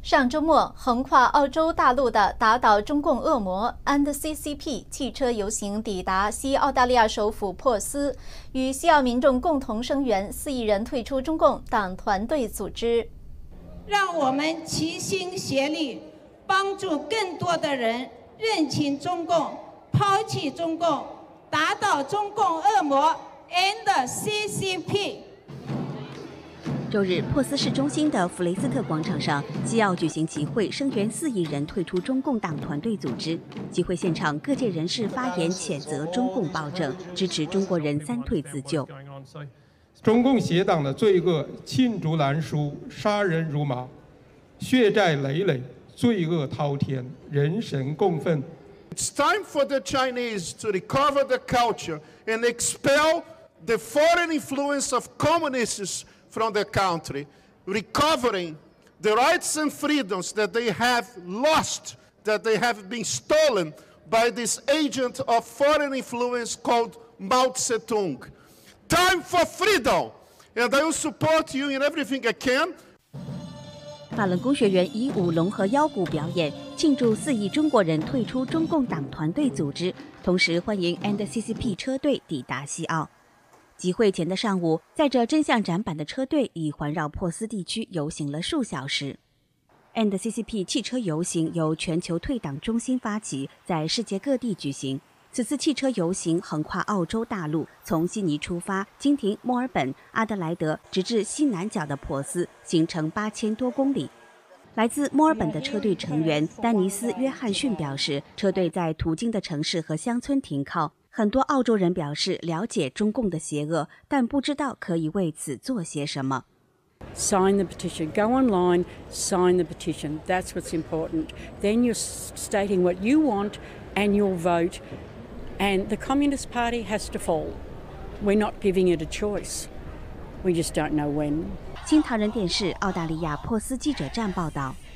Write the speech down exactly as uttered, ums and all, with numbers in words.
上周末，横跨澳洲大陆的打倒中共恶魔 and C C P 汽车游行抵达西澳大利亚首府珀斯，与西澳民众共同声援四亿人退出中共党团队组织。 让我们齐心协力，帮助更多的人认清中共、抛弃中共，打倒中共恶魔 and C C P。 周日，珀斯市中心的弗雷斯特广场上，西澳举行集会，声援四亿人退出中共党团队组织。集会现场，各界人士发言谴责中共暴政，支持中国人三退自救。 中共邪党的罪恶罄竹难书，杀人如麻，血债累累，罪恶滔天，人神共愤。 It's time for the Chinese to recover the culture and expel the foreign influence of communists from their country, recovering the rights and freedoms that they have lost, that they have been stolen by this agent of foreign influence called Mao Zedong. Time for freedom, and I will support you in everything I can. 法轮功学员以舞龙和腰鼓表演，庆祝四亿中国人退出中共党团队组织，同时欢迎 and C C P 车队抵达西澳。集会前的上午，载着真相展板的车队已环绕珀斯地区游行了数小时。and C C P 汽车游行由全球退党中心发起，在世界各地举行。此次汽车游行横跨澳洲大陆，从悉尼出发，经停墨尔本、阿德莱德，直至西南角的珀斯，行程八千多公里。来自墨尔本的车队成员丹尼斯·约翰逊表示，车队在途经的城市和乡村停靠。很多澳洲人表示了解中共的邪恶，但不知道可以为此做些什么。 Sign the petition. Go online, sign the petition. That's what's important. Then you're stating what you want and you'll vote. And the Communist Party has to fall. We're not giving it a choice. We just don't know when. 新唐人电视澳大利亚珀斯记者站报道。